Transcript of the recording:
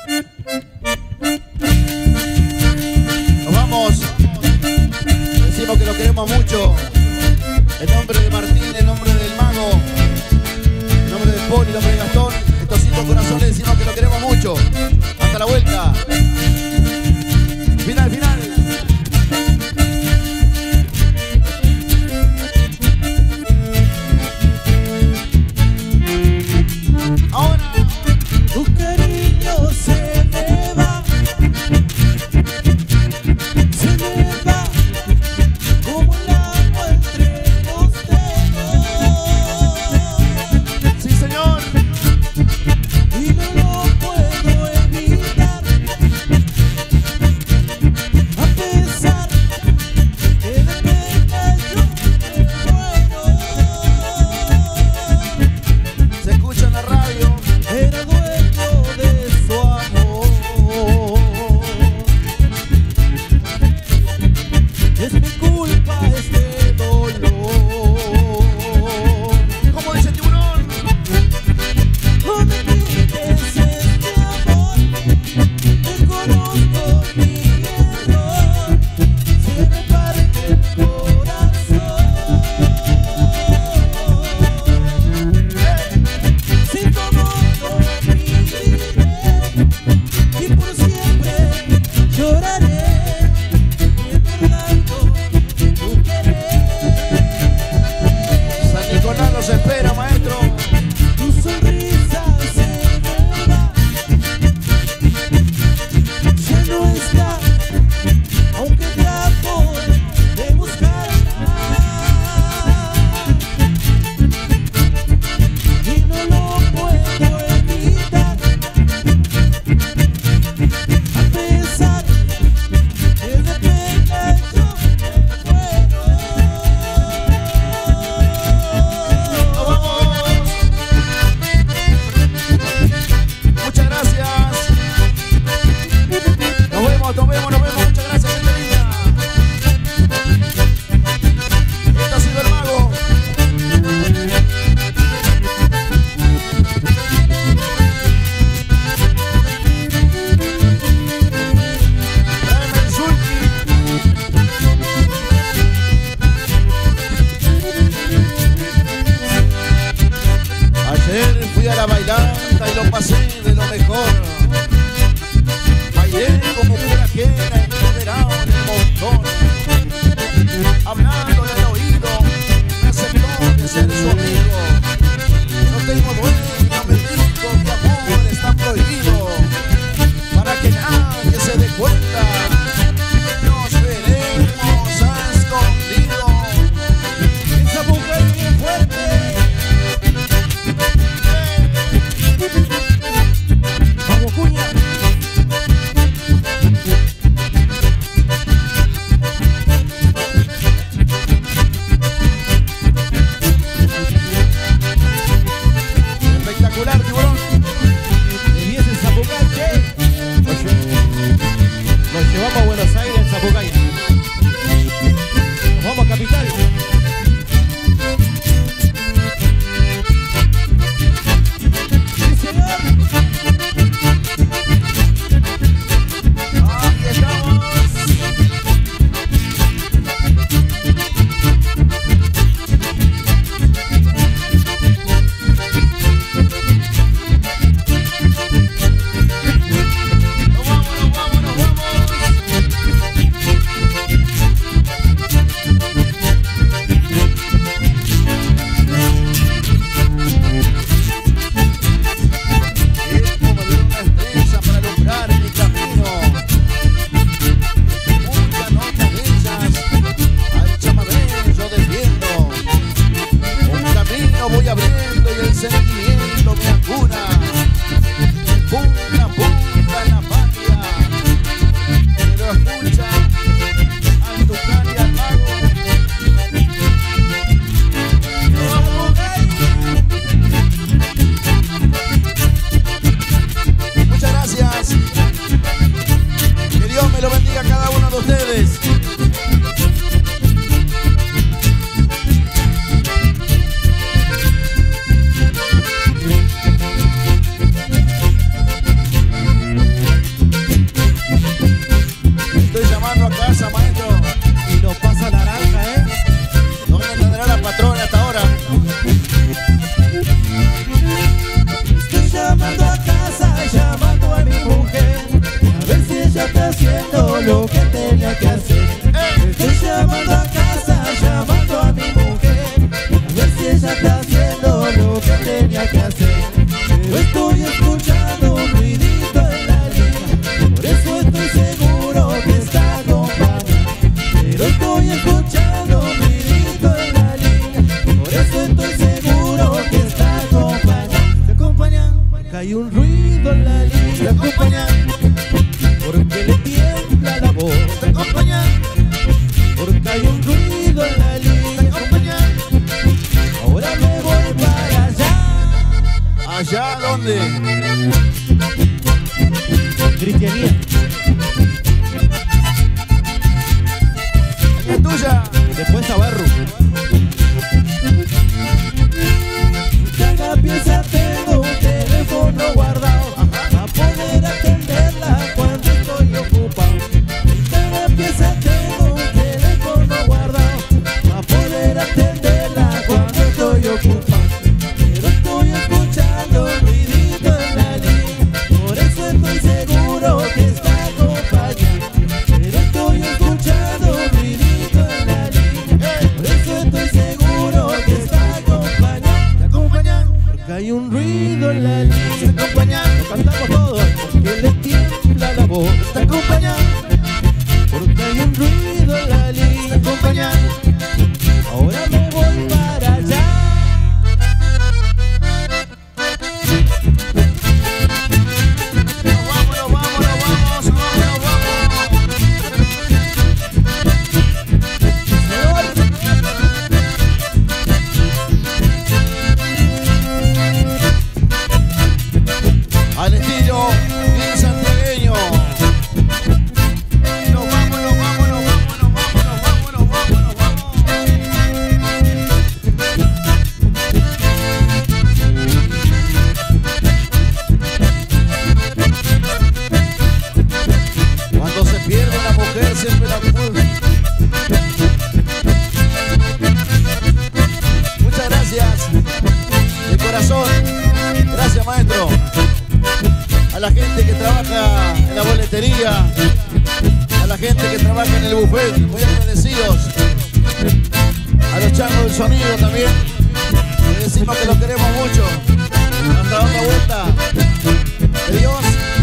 Nos vamos. Decimos que lo queremos mucho. En nombre de Martín, en nombre del Mago, en nombre de Poli, en nombre de Gastón, estos 5 corazones decimos que lo queremos mucho. Hasta la vuelta. Final, final. Ahora. Tu cariño se me va como el agua entre los dedos. Sí, señor. Y no lo puedo evitar, a pesar que de pena yo me muero. Se escucha en la radio. Era dueño de su amor. Es mi culpa este dolor. ¿Cómo dice el tiburón? No me quites este amor, te conozco mi error, se me parte el corazón. Si tu amor no viviré y por siempre lloraré, recordando tu querer. San Nicolás nos espera, maestro. Tu sonrisa se me va, ya no está, aunque trato de buscarla y no lo puedo evitar, que le tiembla la voz. Está acompañado porque hay un ruido en la línea. Está acompañado, ahora me voy para allá. Al estilo bien santiagueño. Nos vamos, nos vamos, nos vamos, nos vamos, nos vamos, nos vamos, nos vamos. Cuando se pierde una mujer siempre la pulsa. Muchas gracias de corazón. Gracias, maestro. A la gente que trabaja en la boletería, a la gente que trabaja en el buffet, muy agradecidos. A los changos del sonido también, les decimos que los queremos mucho. Hasta otra vuelta. Que Dios